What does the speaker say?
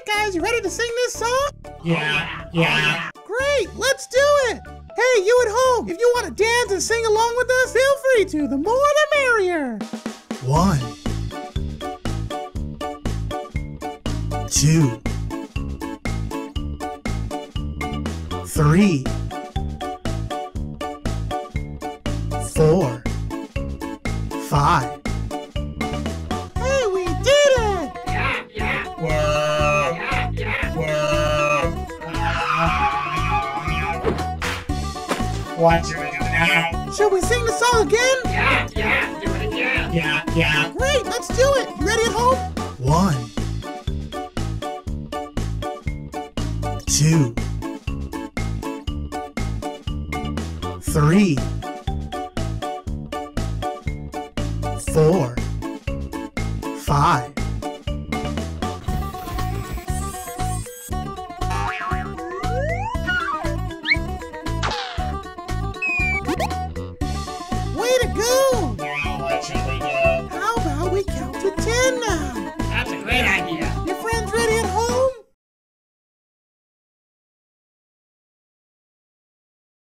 guys, you ready to sing this song? Yeah. Great, let's do it! Hey, you at home, if you want to dance and sing along with us, feel free to. The more the merrier. 1, 2, 3, 4, 5. Hey, we did it! What should we do now? Should we sing the song again? Yeah, do it again. Yeah. Great, let's do it! You ready at home? 1, 2, 3, 4, 5.